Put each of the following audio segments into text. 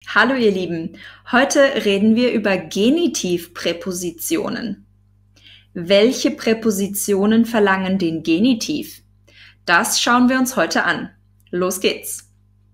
Hallo ihr Lieben, heute reden wir über Genitivpräpositionen. Welche Präpositionen verlangen den Genitiv? Das schauen wir uns heute an. Los geht's!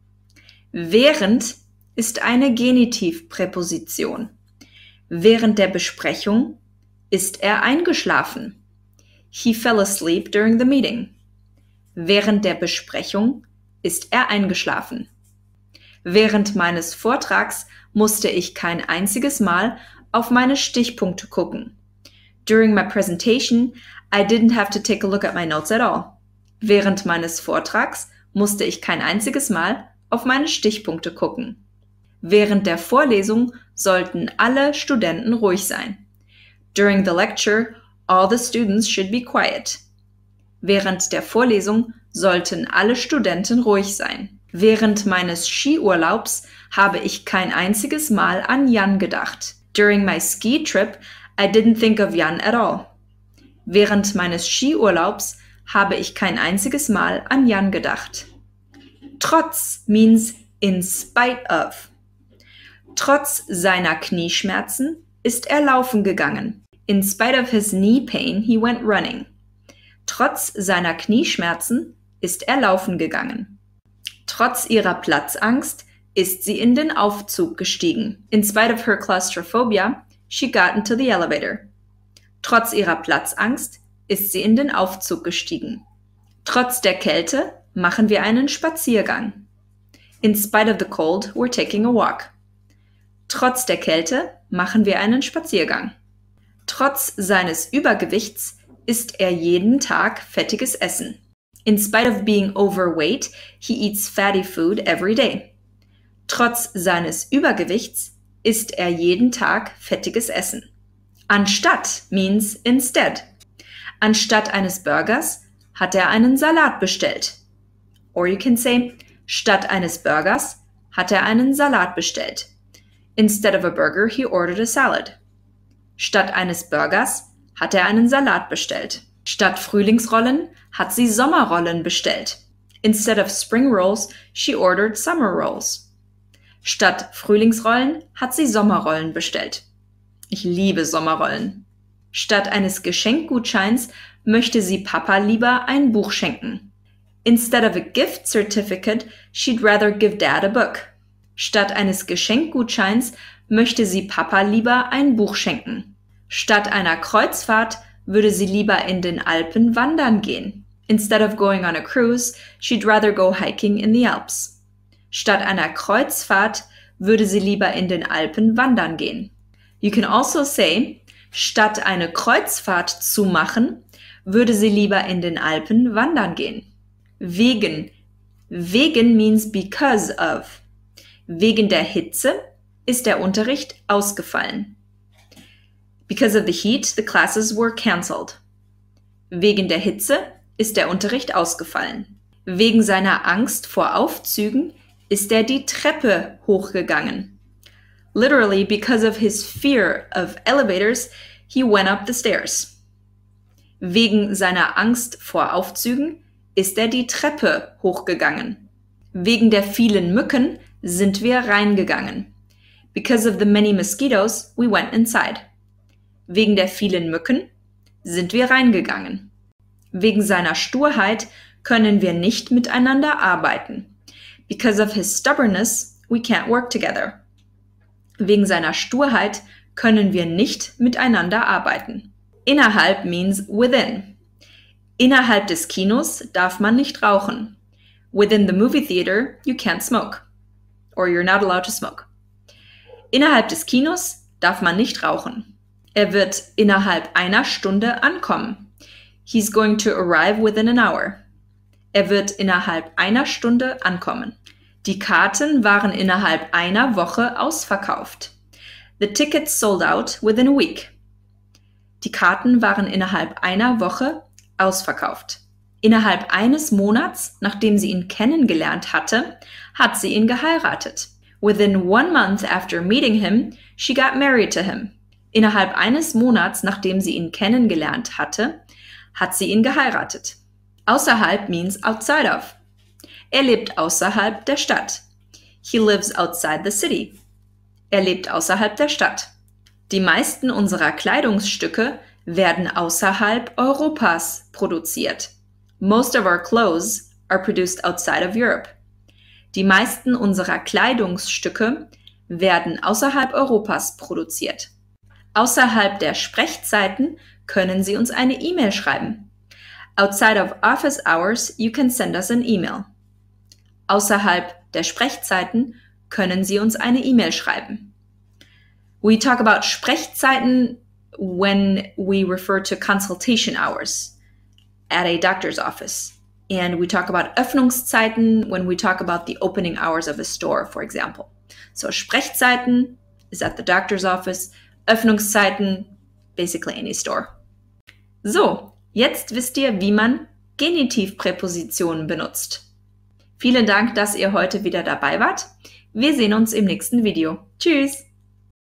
Während ist eine Genitivpräposition. Während der Besprechung ist er eingeschlafen. He fell asleep during the meeting. Während der Besprechung ist er eingeschlafen. Während meines Vortrags musste ich kein einziges Mal auf meine Stichpunkte gucken. During my presentation, I didn't have to take a look at my notes at all. Während meines Vortrags musste ich kein einziges Mal auf meine Stichpunkte gucken. Während der Vorlesung sollten alle Studenten ruhig sein. During the lecture, all the students should be quiet. Während der Vorlesung sollten alle Studenten ruhig sein. Während meines Skiurlaubs habe ich kein einziges Mal an Jan gedacht. During my ski trip, I didn't think of Jan at all. Während meines Skiurlaubs habe ich kein einziges Mal an Jan gedacht. Trotz means in spite of. Trotz seiner Knieschmerzen ist er laufen gegangen. In spite of his knee pain, he went running. Trotz seiner Knieschmerzen ist er laufen gegangen. Trotz ihrer Platzangst ist sie in den Aufzug gestiegen. In spite of her claustrophobia, she got into the elevator. Trotz ihrer Platzangst ist sie in den Aufzug gestiegen. Trotz der Kälte machen wir einen Spaziergang. In spite of the cold, we're taking a walk. Trotz der Kälte machen wir einen Spaziergang. Trotz seines Übergewichts isst er jeden Tag fettiges Essen. In spite of being overweight, he eats fatty food every day. Trotz seines Übergewichts isst er jeden Tag fettiges Essen. Anstatt means instead. Anstatt eines Burgers hat er einen Salat bestellt. Or you can say, statt eines Burgers hat er einen Salat bestellt. Instead of a burger, he ordered a salad. Statt eines Burgers hat er einen Salat bestellt. Statt Frühlingsrollen hat sie Sommerrollen bestellt. Instead of spring rolls, she ordered summer rolls. Statt Frühlingsrollen hat sie Sommerrollen bestellt. Ich liebe Sommerrollen. Statt eines Geschenkgutscheins möchte sie Papa lieber ein Buch schenken. Instead of a gift certificate, she'd rather give Dad a book. Statt eines Geschenkgutscheins möchte sie Papa lieber ein Buch schenken. Statt einer Kreuzfahrt würde sie lieber in den Alpen wandern gehen. Instead of going on a cruise, she'd rather go hiking in the Alps. Statt einer Kreuzfahrt würde sie lieber in den Alpen wandern gehen. You can also say, statt eine Kreuzfahrt zu machen, würde sie lieber in den Alpen wandern gehen. Wegen. Wegen means because of. Wegen der Hitze ist der Unterricht ausgefallen. Because of the heat, the classes were cancelled. Wegen der Hitze ist der Unterricht ausgefallen. Wegen seiner Angst vor Aufzügen ist er die Treppe hochgegangen. Literally, because of his fear of elevators, he went up the stairs. Wegen seiner Angst vor Aufzügen ist er die Treppe hochgegangen. Wegen der vielen Mücken sind wir reingegangen. Because of the many mosquitoes, we went inside. Wegen der vielen Mücken sind wir reingegangen. Wegen seiner Sturheit können wir nicht miteinander arbeiten. Because of his stubbornness, we can't work together. Wegen seiner Sturheit können wir nicht miteinander arbeiten. Innerhalb means within. Innerhalb des Kinos darf man nicht rauchen. Within the movie theater, you can't smoke. Or you're not allowed to smoke. Innerhalb des Kinos darf man nicht rauchen. Er wird innerhalb einer Stunde ankommen. He's going to arrive within an hour. Er wird innerhalb einer Stunde ankommen. Die Karten waren innerhalb einer Woche ausverkauft. The tickets sold out within a week. Die Karten waren innerhalb einer Woche ausverkauft. Innerhalb eines Monats, nachdem sie ihn kennengelernt hatte, hat sie ihn geheiratet. Within 1 month after meeting him, she got married to him. Innerhalb eines Monats, nachdem sie ihn kennengelernt hatte, hat sie ihn geheiratet. Außerhalb means outside of. Er lebt außerhalb der Stadt. He lives outside the city. Er lebt außerhalb der Stadt. Die meisten unserer Kleidungsstücke werden außerhalb Europas produziert. Most of our clothes are produced outside of Europe. Die meisten unserer Kleidungsstücke werden außerhalb Europas produziert. Außerhalb der Sprechzeiten können Sie uns eine E-Mail schreiben. Outside of office hours, you can send us an email. Außerhalb der Sprechzeiten können Sie uns eine E-Mail schreiben. We talk about Sprechzeiten when we refer to consultation hours at a doctor's office. And we talk about Öffnungszeiten when we talk about the opening hours of a store, for example. So Sprechzeiten is at the doctor's office. Öffnungszeiten, basically any store. So, jetzt wisst ihr, wie man Genitivpräpositionen benutzt. Vielen Dank, dass ihr heute wieder dabei wart. Wir sehen uns im nächsten Video. Tschüss!